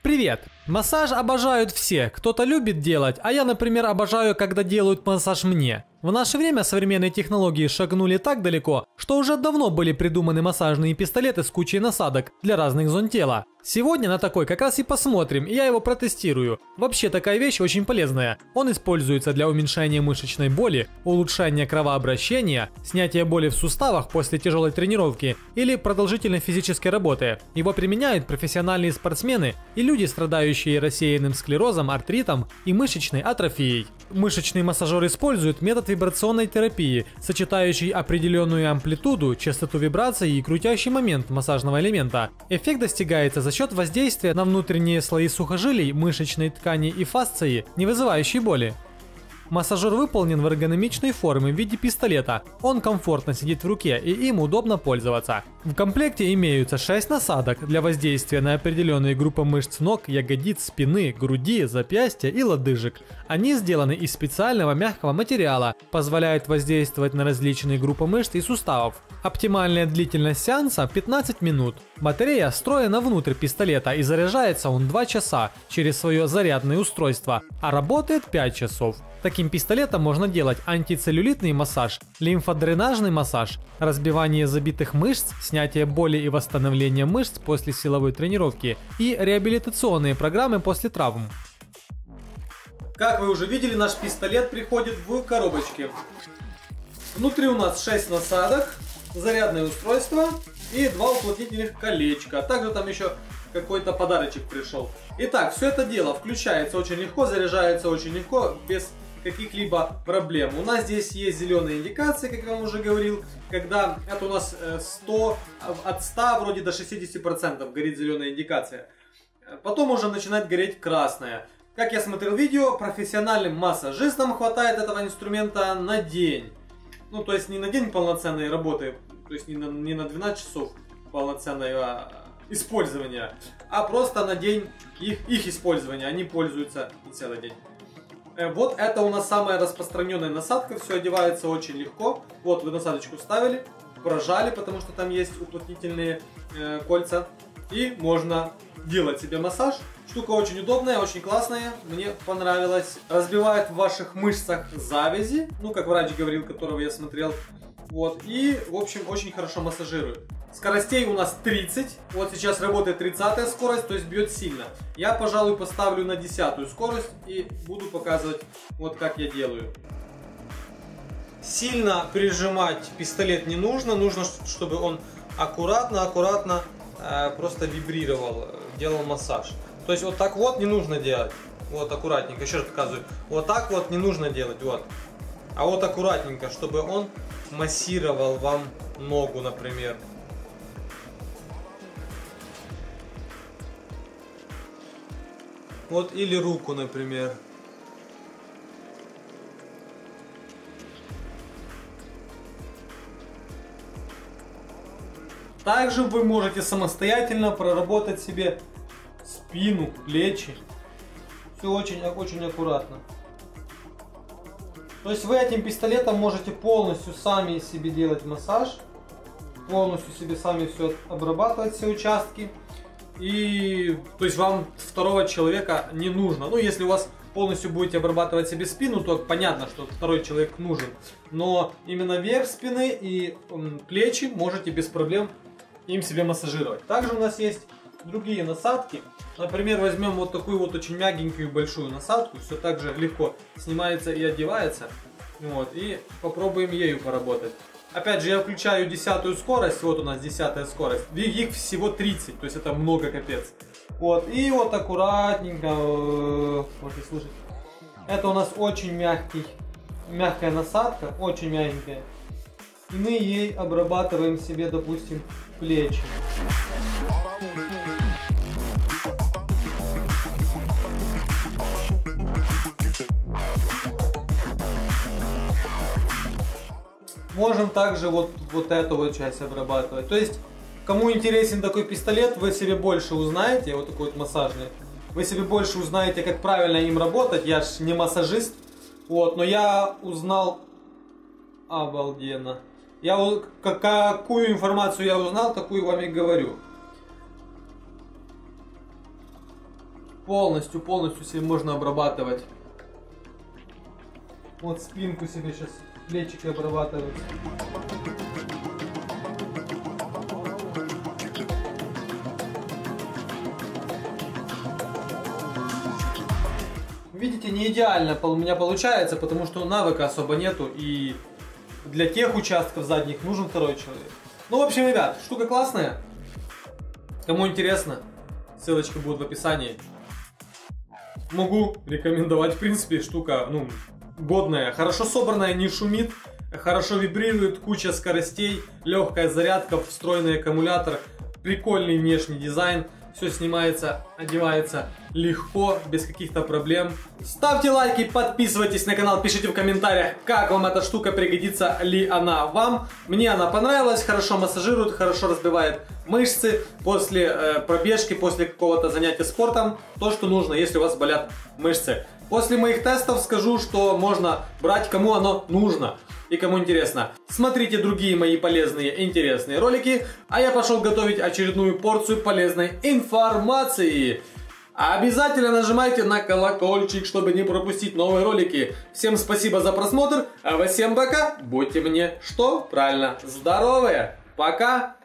Привет! Массаж обожают все, кто-то любит делать, а я, например, обожаю, когда делают массаж мне. В наше время современные технологии шагнули так далеко, что уже давно были придуманы массажные пистолеты с кучей насадок для разных зон тела. Сегодня на такой как раз и посмотрим, и я его протестирую. Вообще такая вещь очень полезная. Он используется для уменьшения мышечной боли, улучшения кровообращения, снятия боли в суставах после тяжелой тренировки или продолжительной физической работы. Его применяют профессиональные спортсмены и люди, страдающие рассеянным склерозом, артритом и мышечной атрофией. Мышечный массажер использует метод вибрационной терапии, сочетающий определенную амплитуду, частоту вибраций и крутящий момент массажного элемента. Эффект достигается за счет воздействия на внутренние слои сухожилий, мышечной ткани и фасции, не вызывающей боли. Массажер выполнен в эргономичной форме в виде пистолета. Он комфортно сидит в руке и им удобно пользоваться. В комплекте имеются 6 насадок для воздействия на определенные группы мышц ног, ягодиц, спины, груди, запястья и лодыжек. Они сделаны из специального мягкого материала, позволяют воздействовать на различные группы мышц и суставов. Оптимальная длительность сеанса 15 минут. Батарея встроена внутрь пистолета и заряжается он 2 часа через свое зарядное устройство, а работает 5 часов. Таким пистолетом можно делать антицеллюлитный массаж, лимфодренажный массаж, разбивание забитых мышц, снятие боли и восстановление мышц после силовой тренировки и реабилитационные программы после травм. Как вы уже видели, наш пистолет приходит в коробочке. Внутри у нас 6 насадок, зарядное устройство и 2 уплотнительных колечка. Также там еще какой-то подарочек пришел. Итак, все это дело включается очень легко, заряжается очень легко, без каких-либо проблем. У нас здесь есть зеленые индикации, как я вам уже говорил, когда это у нас 100, от 100 вроде до 60% горит зеленая индикация. Потом уже начинает гореть красная. Как я смотрел видео, профессиональным массажистам хватает этого инструмента на день. Ну, то есть не на день полноценной работы, то есть не на 12 часов полноценного использования, а просто на день их использования. Они пользуются не целый день. Вот это у нас самая распространенная насадка, все одевается очень легко. Вот вы насадочку вставили, прожали, потому что там есть уплотнительные кольца. И можно делать себе массаж. Штука очень удобная, очень классная, мне понравилось. Разбивает в ваших мышцах завязи, ну как врач говорил, которого я смотрел. Вот, и в общем очень хорошо массажирует. Скоростей у нас 30, вот сейчас работает 30-я скорость, то есть бьет сильно. Я, пожалуй, поставлю на 10-ю скорость и буду показывать, вот как я делаю. Сильно прижимать пистолет не нужно, нужно, чтобы он аккуратно просто вибрировал, делал массаж. То есть вот так вот не нужно делать, вот аккуратненько, еще раз показываю, вот так вот не нужно делать, вот. А вот аккуратненько, чтобы он массировал вам ногу, например. Вот, или руку, например. Также вы можете самостоятельно проработать себе спину, плечи. Все очень аккуратно. То есть вы этим пистолетом можете полностью сами себе делать массаж. Полностью себе сами все обрабатывать, все участки. И то есть вам второго человека не нужно. Ну, если у вас полностью будете обрабатывать себе спину, то понятно, что второй человек нужен. Но именно верх спины и плечи можете без проблем им себе массажировать. Также у нас есть другие насадки. Например, возьмем вот такую вот очень мягенькую большую насадку. Все так же легко снимается и одевается. Вот, и попробуем ею поработать. Опять же, я включаю 10-ю скорость, вот у нас 10-я скорость, их всего 30, то есть это много, капец. Вот, и вот аккуратненько, можете слышать, это у нас очень мягкая насадка, очень мягенькая. И мы ей обрабатываем себе, допустим, плечи. Можем также вот эту вот часть обрабатывать. То есть, кому интересен такой пистолет, вы себе больше узнаете, вот такой вот массажный, вы себе больше узнаете, как правильно им работать. Я ж не массажист, вот, но я узнал обалденно. Какую информацию я узнал, такую вам и говорю. Полностью себе можно обрабатывать. Вот спинку себе сейчас, плечики обрабатывать. Видите, не идеально у меня получается, потому что навыка особо нету, и для тех участков задних нужен второй человек. Ну, в общем, ребят, штука классная. Кому интересно, ссылочка будет в описании. Могу рекомендовать, в принципе, штука, ну, годная, хорошо собранная, не шумит, хорошо вибрирует, куча скоростей, легкая зарядка, встроенный аккумулятор, прикольный внешний дизайн. Все снимается, одевается легко, без каких-то проблем. Ставьте лайки, подписывайтесь на канал, пишите в комментариях, как вам эта штука, пригодится ли она вам. Мне она понравилась, хорошо массажирует, хорошо разбивает мышцы после пробежки, после какого-то занятия спортом. То, что нужно, если у вас болят мышцы. После моих тестов скажу, что можно брать, кому оно нужно и кому интересно. Смотрите другие мои полезные, интересные ролики, а я пошел готовить очередную порцию полезной информации. Обязательно нажимайте на колокольчик, чтобы не пропустить новые ролики. Всем спасибо за просмотр, а всем пока. Будьте мне что? Правильно, здоровые. Пока.